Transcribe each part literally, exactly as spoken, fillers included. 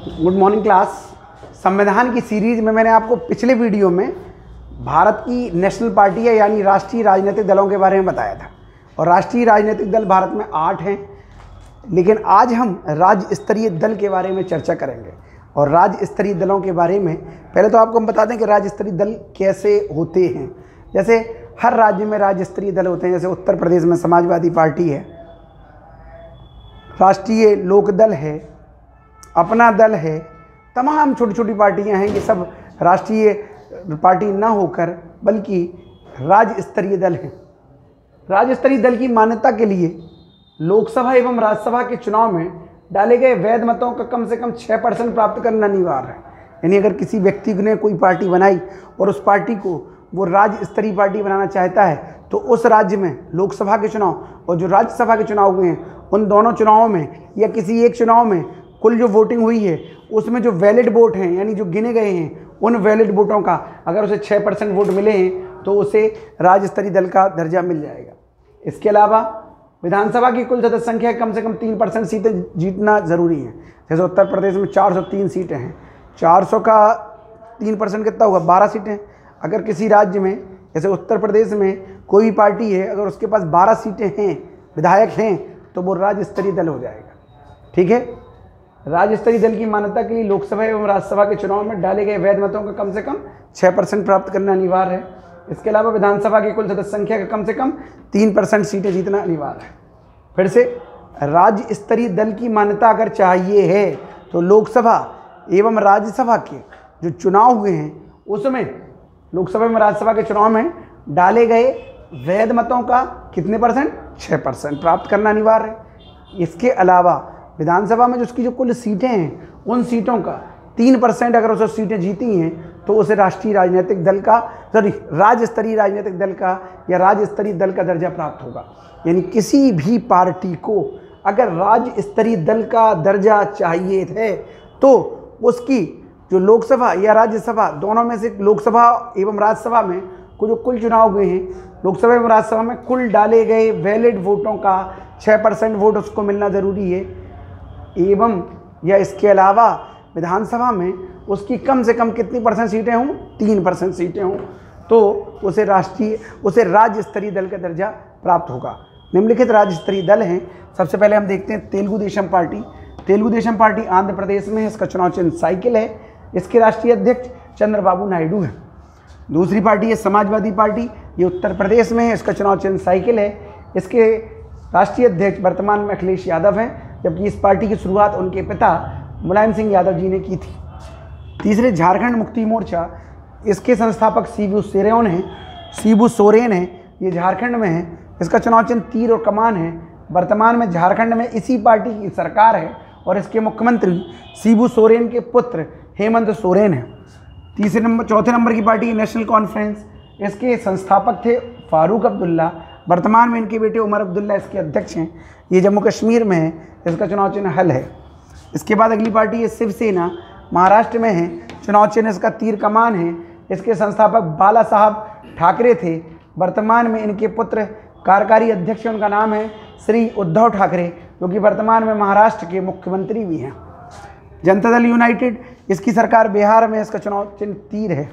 Good morning class. संविधान की series में मैंने आपको पिछले वीडियो में भारत की नेशनल पार्टी है यानी राष्ट्रीय राजनीतिक दलों के बारे में बताया था और राष्ट्रीय राजनीतिक दल भारत में आठ हैं। लेकिन आज हम राज्य स्तरीय दल के बारे में चर्चा करेंगे और राज्य स्तरीय दलों के बारे में पहले तो आपको हम बता दें कि राज्य स्तरीय दल कैसे होते हैं। जैसे हर राज्य में राज्य स्तरीय दल होते हैं। जैसे उत्तर प्रदेश में समाजवादी पार्टी है, राष्ट्रीय लोक दल है, अपना दल है, तमाम छोटी छोटी पार्टियां हैं। ये सब राष्ट्रीय पार्टी ना होकर बल्कि राज्य स्तरीय दल हैं। राज्य स्तरीय दल की मान्यता के लिए लोकसभा एवं राज्यसभा के चुनाव में डाले गए वैध मतों का कम से कम छः परसेंट प्राप्त करना अनिवार्य है। यानी अगर किसी व्यक्ति ने कोई पार्टी बनाई और उस पार्टी को वो राज्य स्तरीय पार्टी बनाना चाहता है तो उस राज्य में लोकसभा के चुनाव और जो राज्यसभा के चुनाव हुए हैं उन दोनों चुनावों में या किसी एक चुनाव में कुल जो वोटिंग हुई है उसमें जो वैलिड वोट हैं यानी जो गिने गए हैं उन वैलिड वोटों का अगर उसे छः परसेंट वोट मिले हैं तो उसे राज्य स्तरीय दल का दर्जा मिल जाएगा। इसके अलावा विधानसभा की कुल सदस्य संख्या कम से कम तीन परसेंट सीटें जीतना ज़रूरी है। जैसे उत्तर प्रदेश में चार सौ तीन सीटें हैं, चार सौ का तीन परसेंट कितना होगा, बारह सीटें। अगर किसी राज्य में जैसे उत्तर प्रदेश में कोई भी पार्टी है अगर उसके पास बारह सीटें हैं, विधायक हैं, तो वो राज्य स्तरीय दल हो जाएगा। ठीक है। राज्य स्तरीय दल की मान्यता के लिए लोकसभा एवं राज्यसभा के चुनाव में डाले गए वैध मतों का कम से कम छः परसेंट प्राप्त करना अनिवार्य है। इसके अलावा विधानसभा की कुल सदस्य संख्या का कम से कम तीन परसेंट सीटें जीतना अनिवार्य है। फिर से राज्य स्तरीय दल की मान्यता अगर चाहिए है तो लोकसभा एवं राज्यसभा के जो चुनाव हुए हैं उसमें लोकसभा एवं राज्यसभा के चुनाव में डाले गए वैध मतों का कितने परसेंट, छः परसेंट प्राप्त करना अनिवार्य है। इसके अलावा विधानसभा में जो उसकी जो कुल सीटें हैं उन सीटों का तीन परसेंट अगर उसे सीटें जीती हैं तो उसे राष्ट्रीय राजनीतिक दल का सॉरी राज्य स्तरीय राजनीतिक दल का या राज्य स्तरीय दल का दर्जा प्राप्त होगा। यानी किसी भी पार्टी को अगर राज्य स्तरीय दल का दर्जा चाहिए है तो उसकी जो लोकसभा या राज्यसभा दोनों में से लोकसभा एवं राज्यसभा में को जो कुल चुनाव हुए हैं लोकसभा एवं राज्यसभा में कुल डाले गए वैलिड वोटों का छः परसेंट वोट उसको मिलना ज़रूरी है। एवं या इसके अलावा विधानसभा में उसकी कम से कम कितनी परसेंट सीटें हों, तीन परसेंट सीटें हों, तो उसे राष्ट्रीय उसे राज्य स्तरीय दल का दर्जा प्राप्त होगा। निम्नलिखित राज्य स्तरीय दल हैं। सबसे पहले हम देखते हैं तेलुगु देशम पार्टी। तेलुगु देशम पार्टी आंध्र प्रदेश में है, इसका चुनाव चिन्ह साइकिल है, इसके राष्ट्रीय अध्यक्ष चंद्रबाबू नायडू हैं। दूसरी पार्टी है समाजवादी पार्टी, ये उत्तर प्रदेश में है, इसका चुनाव चिन्ह साइकिल है, इसके राष्ट्रीय अध्यक्ष वर्तमान में अखिलेश यादव हैं, जबकि इस पार्टी की शुरुआत उनके पिता मुलायम सिंह यादव जी ने की थी। तीसरे झारखंड मुक्ति मोर्चा, इसके संस्थापक शिबू सोरेन हैं शिबू सोरेन हैं ये झारखंड में है, इसका चुनाव चिन्ह तीर और कमान है। वर्तमान में झारखंड में इसी पार्टी की सरकार है और इसके मुख्यमंत्री शिबू सोरेन के पुत्र हेमंत सोरेन हैं। तीसरे नंबर चौथे नंबर की पार्टी नेशनल कॉन्फ्रेंस, इसके संस्थापक थे फारूक अब्दुल्ला, वर्तमान में इनके बेटे उमर अब्दुल्ला इसके अध्यक्ष हैं। ये जम्मू कश्मीर में है, इसका चुनाव चिन्ह हल है। इसके बाद अगली पार्टी है शिवसेना, महाराष्ट्र में है, चुनाव चिन्ह इसका तीर कमान है, इसके संस्थापक बाला साहब ठाकरे थे, वर्तमान में इनके पुत्र कार्यकारी अध्यक्ष उनका नाम है श्री उद्धव ठाकरे जो कि वर्तमान में महाराष्ट्र के मुख्यमंत्री भी हैं। जनता दल यूनाइटेड, इसकी सरकार बिहार में, इसका चुनाव चिन्ह तीर है,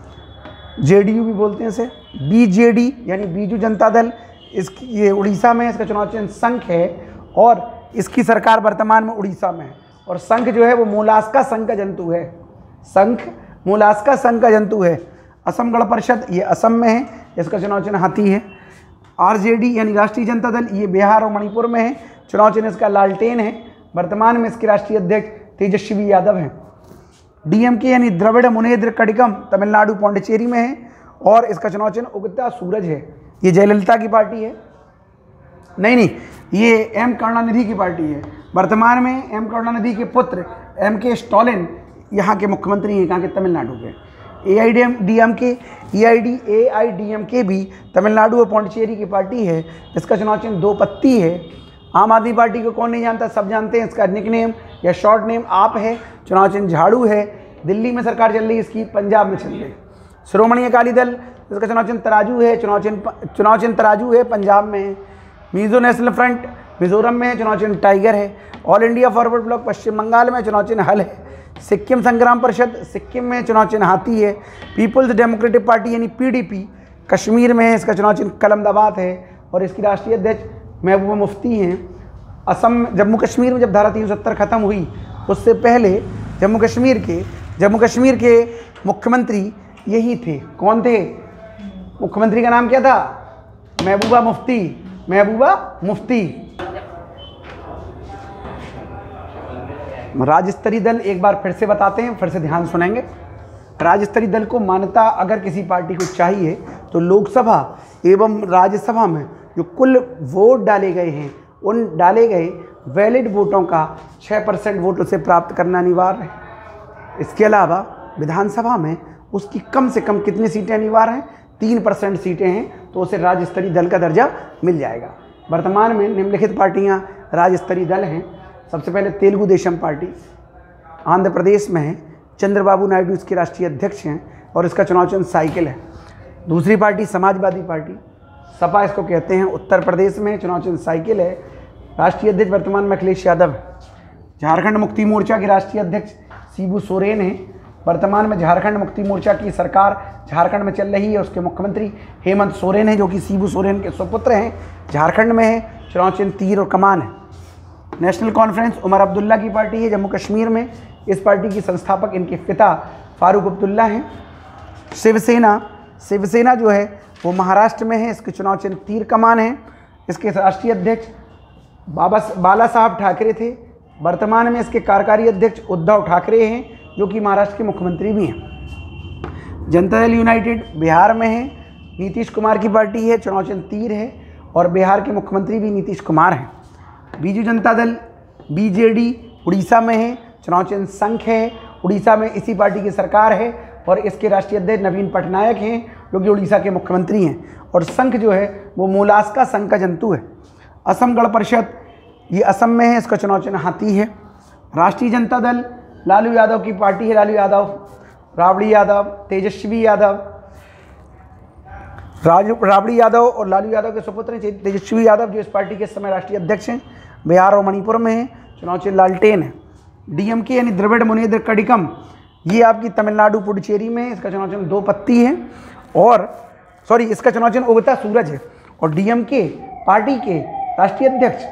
जेडीयू भी बोलते हैं इसे, बीजेडी यानी बीजू जनता दल, इसकी ये उड़ीसा में, इसका चुनाव चिन्ह शंख है और इसकी सरकार वर्तमान में उड़ीसा में है। और शंख जो है वो मोलास्का संघ का जंतु है, शंख मोलास्का संघ का जंतु है। असम गण परिषद, ये असम में है, इसका चुनाव चिन्ह हाथी है। आरजेडी यानी राष्ट्रीय जनता दल, ये बिहार और मणिपुर में है, चुनाव चिन्ह इसका लालटेन है, वर्तमान में इसके राष्ट्रीय अध्यक्ष तेजस्वी यादव हैं। डीएमके यानी द्रविड़ मुनेत्र कड़िकम, तमिलनाडु पौंडीचेरी में है और इसका चुनाव चिन्ह उगता सूरज है। ये जयललिता की पार्टी है, नहीं नहीं ये एम करुणानिधि की पार्टी है, वर्तमान में एम करुणानिधि के पुत्र एम के स्टालिन यहाँ के मुख्यमंत्री हैं, कहाँ के, तमिलनाडु के। A I D M D M K A I D A I D M K भी तमिलनाडु और पौंडीचेरी की पार्टी है, इसका चुनाव चिन्ह दो पत्ती है। आम आदमी पार्टी को कौन नहीं जानता, सब जानते हैं, इसका निक नेम या शॉर्ट नेम आप है, चुनाव चिन्ह झाड़ू है। दिल्ली में सरकार चल रही है इसकी, पंजाब में चल रही है। श्रोमणी अकाली दल, इसका चुनाव चिन्ह तराजू है, चुनाव चिन्ह चुनाव चिन्ह तराजू है, पंजाब में है। मिजो नेशनल फ्रंट मिजोरम में है, चुनाव चिन्ह टाइगर है। All India forward block Paschim Bangal में, चुनाव चिन्ह हल है। सिक्किम संग्राम परिषद, सिक्किम में चुनाव चिन्ह हाथी है। पीपल्स डेमोक्रेटिक पार्टी यानी पीडीपी कश्मीर में है, इसका चुनाव चिन्ह कलमदाबाद है और इसकी राष्ट्रीय अध्यक्ष महबूबा मुफ्ती हैं। असम जम्मू कश्मीर में जब धारा तीन सौ सत्तर खत्म हुई उससे पहले जम्मू कश्मीर के जम्मू कश्मीर के मुख्यमंत्री यही थे। कौन थे? मुख्यमंत्री का नाम क्या था? महबूबा मुफ्ती। महबूबा मुफ्ती। राज्य स्तरीय दल एक बार फिर से बताते हैं, फिर से ध्यान सुनेंगे। राज्य स्तरीय दल को मान्यता अगर किसी पार्टी को चाहिए तो लोकसभा एवं राज्यसभा में जो कुल वोट डाले गए हैं उन डाले गए वैलिड वोटों का छः परसेंट वोट उसे प्राप्त करना अनिवार्य है। इसके अलावा विधानसभा में उसकी कम से कम कितनी सीटें अनिवार्य हैं? तीन परसेंट सीटें हैं तो उसे राज्य स्तरीय दल का दर्जा मिल जाएगा। वर्तमान में निम्नलिखित पार्टियां राज्य स्तरीय दल हैं। सबसे पहले तेलुगु देशम पार्टी आंध्र प्रदेश में है, चंद्रबाबू नायडू इसके राष्ट्रीय अध्यक्ष हैं और इसका चुनाव चिन्ह साइकिल है। दूसरी पार्टी समाजवादी पार्टी, सपा इसको कहते हैं, उत्तर प्रदेश में चुनाव चिन्ह साइकिल है। राष्ट्रीय अध्यक्ष वर्तमान में अखिलेश यादव है। झारखंड मुक्ति मोर्चा के राष्ट्रीय अध्यक्ष शिबू सोरेन हैं। वर्तमान में झारखंड मुक्ति मोर्चा की सरकार झारखंड में चल रही है, उसके मुख्यमंत्री हेमंत सोरेन हैं जो कि शिबू सोरेन के सुपुत्र हैं। झारखंड में है, चुनाव चिन्ह तीर और कमान है। नेशनल कॉन्फ्रेंस उमर अब्दुल्ला की पार्टी है जम्मू कश्मीर में। इस पार्टी की संस्थापक इनके पिता फारूक अब्दुल्ला हैं। शिवसेना शिवसेना जो है वो महाराष्ट्र में है, इसके चुनाव चिन्ह तीर कमान है। इसके राष्ट्रीय अध्यक्ष बाबा बाला साहब ठाकरे थे। वर्तमान में इसके कार्यकारी अध्यक्ष उद्धव ठाकरे हैं जो कि महाराष्ट्र के मुख्यमंत्री भी हैं। जनता दल यूनाइटेड बिहार में है, नीतीश कुमार की पार्टी है, चुनाव चिन्ह तीर है और बिहार के मुख्यमंत्री भी नीतीश कुमार हैं। बीजू जनता दल बीजेडी उड़ीसा में है, चुनाव चिन्ह शंख है। उड़ीसा में इसी पार्टी की सरकार है और इसके राष्ट्रीय अध्यक्ष नवीन पटनायक हैं जो कि उड़ीसा के मुख्यमंत्री हैं और शंख जो है वो मोलास्का संघ का जंतु है। असम गण परिषद ये असम में है, इसका चुनाव चिन्ह हाथी है। राष्ट्रीय जनता दल लालू यादव की पार्टी है, लालू यादव, राबड़ी यादव, तेजस्वी यादव, राजू राबड़ी यादव और लालू यादव के सुपुत्र हैं तेजस्वी यादव जो इस पार्टी के इस समय राष्ट्रीय अध्यक्ष हैं। बिहार और मणिपुर में है, चुनाव चिन्ह लालटेन है। डीएमके यानी द्रविड़ मुनेत्र कड़िकम ये आपकी तमिलनाडु पुडुचेरी में, इसका चुनाव चिन्ह दो पत्ती है और सॉरी इसका चुनाव चिन्ह उगता सूरज है। और डीएमके पार्टी के राष्ट्रीय अध्यक्ष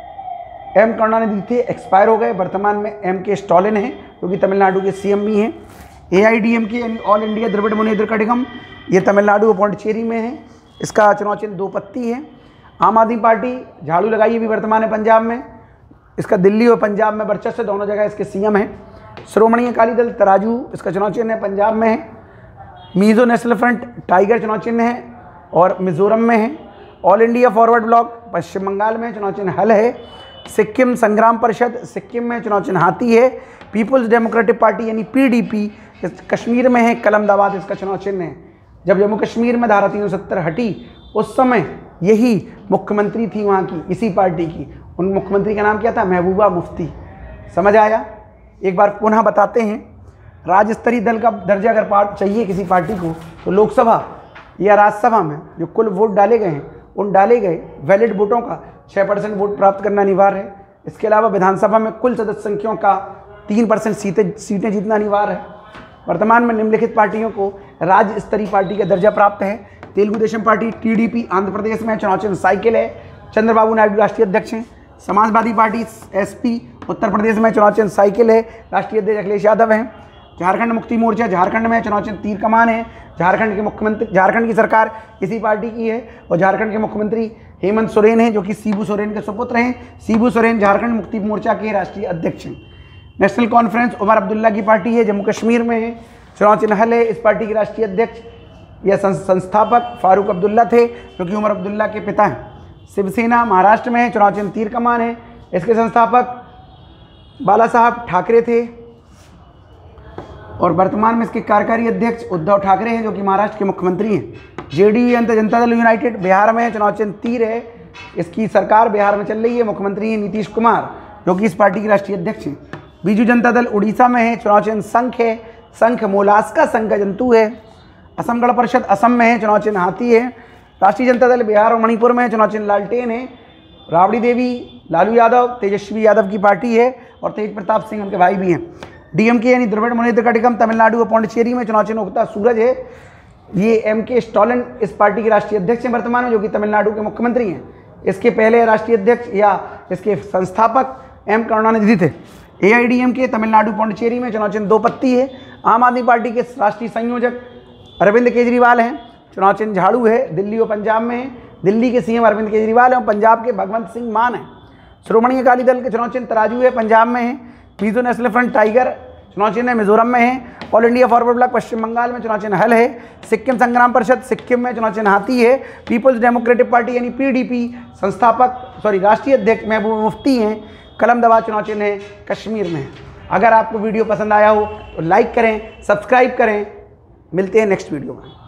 एम करुणानिधि थे, एक्सपायर हो गए। वर्तमान में एम के स्टालिन हैं जो कि तमिलनाडु के सीएम भी हैं। एआईडीएमके यानी ऑल इंडिया द्रविड़ मुनेत्र कड़िकम ये तमिलनाडु और पौंडीचेरी में है, इसका चुनाव चिन्ह दो पत्ती है। आम आदमी पार्टी झाड़ू लगाई भी वर्तमान में पंजाब में, इसका दिल्ली और पंजाब में वर्चस्व, दोनों जगह इसके सीएम हैं। श्रोमणी अकाली दल तराजू इसका चुनाव चिन्ह है, पंजाब में है। मिजो नेशनल फ्रंट टाइगर चुनाव चिन्ह है और मिजोरम में है। All India forward block Paschim Bangal में, चुनाव चिन्ह हल है। सिक्किम संग्राम परिषद सिक्किम में, चुनाव चिन्ह हाथी है। पीपल्स डेमोक्रेटिक पार्टी यानी पीडीपी कश्मीर में है, कलमदाबाद इसका चुनाव चिन्ह है। जब जम्मू कश्मीर में धारा तीन सौ सत्तर हटी उस समय यही मुख्यमंत्री थी वहाँ की, इसी पार्टी की। उन मुख्यमंत्री का नाम क्या था? महबूबा मुफ्ती। समझ आया? एक बार पुनः बताते हैं। राज्य स्तरीय दल का दर्जा अगर पार्ट चाहिए किसी पार्टी को तो लोकसभा या राज्यसभा में जो कुल वोट डाले गए हैं उन डाले गए वैलिड वोटों का छः परसेंट वोट प्राप्त करना अनिवार्य है। इसके अलावा विधानसभा में कुल सदस्य संख्याओं का तीन परसेंट सीटें सीटें जीतना अनिवार्य है। वर्तमान में निम्नलिखित पार्टियों को राज्य स्तरीय पार्टी का दर्जा प्राप्त है। तेलुगु देशम पार्टी टीडीपी आंध्र प्रदेश में, चुनाव चिन्ह साइकिल है। चंद्रबाबू नायडू राष्ट्रीय अध्यक्ष हैं। समाजवादी पार्टी एसपी उत्तर प्रदेश में, चुनाव चिन्ह साइकिल है, राष्ट्रीय अध्यक्ष अखिलेश यादव हैं। झारखंड मुक्ति मोर्चा झारखंड में, चुनाव चिन्ह तीर कमान है। झारखंड के मुख्यमंत्री झारखंड की सरकार इसी पार्टी की है और झारखंड के मुख्यमंत्री हेमंत सोरेन हैं जो कि शिबू सोरेन के सुपुत्र हैं। शिबू सोरेन झारखंड मुक्ति मोर्चा के राष्ट्रीय अध्यक्ष हैं। नेशनल कॉन्फ्रेंस उमर अब्दुल्ला की पार्टी है, जम्मू कश्मीर में है, चुनाव चिन्ह हल है। इस पार्टी के राष्ट्रीय अध्यक्ष या संस्थापक फारूक अब्दुल्ला थे जो कि उमर अब्दुल्ला के पिता हैं। शिवसेना महाराष्ट्र में है, चुनाव चिन्ह तीर कमान है। इसके संस्थापक बाला साहब ठाकरे थे और वर्तमान में इसके कार्यकारी अध्यक्ष उद्धव ठाकरे हैं जो कि महाराष्ट्र के मुख्यमंत्री हैं। जेडीयू जनता दल यूनाइटेड बिहार में, चुनाव चिन्ह तीर है। इसकी सरकार बिहार में चल रही है, मुख्यमंत्री हैं नीतीश कुमार जो कि इस पार्टी के राष्ट्रीय अध्यक्ष हैं। बीजू जनता दल उड़ीसा में है, चुनाव चिन्ह शंख है। शंख मोलास्का संघ का जंतु है। असम गण परिषद असम में है, चुनाव चिन्ह हाथी है। राष्ट्रीय जनता दल बिहार और मणिपुर में, चुनाव चिन्ह लालटेन है। राबड़ी देवी लालू यादव तेजस्वी यादव की पार्टी है और तेज प्रताप सिंह उनके भाई भी हैं। डीएमके यानी द्रविड़ मुनेत्र कड़गम तमिलनाडु और पौंडचेरी में चुनाव चिन्ह उगता सूरज है। ये एम के स्टालिन इस पार्टी के राष्ट्रीय अध्यक्ष हैं वर्तमान में, जो कि तमिलनाडु के मुख्यमंत्री हैं। इसके पहले राष्ट्रीय अध्यक्ष या इसके संस्थापक एम करुणानिधि थे। एआईडीएमके तमिलनाडु पौंडचेरी में चुनाव चिन्ह दो पत्ती है। आम आदमी पार्टी के राष्ट्रीय संयोजक अरविंद केजरीवाल हैं, चुनाव चिन्ह झाड़ू है। दिल्ली और पंजाब में है। दिल्ली के सीएम अरविंद केजरीवाल हैं और पंजाब के भगवंत सिंह मान हैं। श्रोमणी अकाली दल के चुनाव चिन्ह तराजू है, पंजाब में है। मिजो नेशनल फ्रंट टाइगर चुनाव चिन्ह है, मिजोरम में है। All India forward block Paschim Bangal में चुनाव चिन्ह हल है। सिक्किम संग्राम परिषद सिक्किम में चुनाव चिन्ह हाथी है। पीपल्स डेमोक्रेटिक पार्टी यानी पीडीपी संस्थापक सॉरी राष्ट्रीय अध्यक्ष महबूबा मुफ्ती हैं, कलम दवा चुनाव चिन्ह है, कश्मीर में है। अगर आपको वीडियो पसंद आया हो तो लाइक करें, सब्सक्राइब करें। मिलते हैं नेक्स्ट वीडियो में।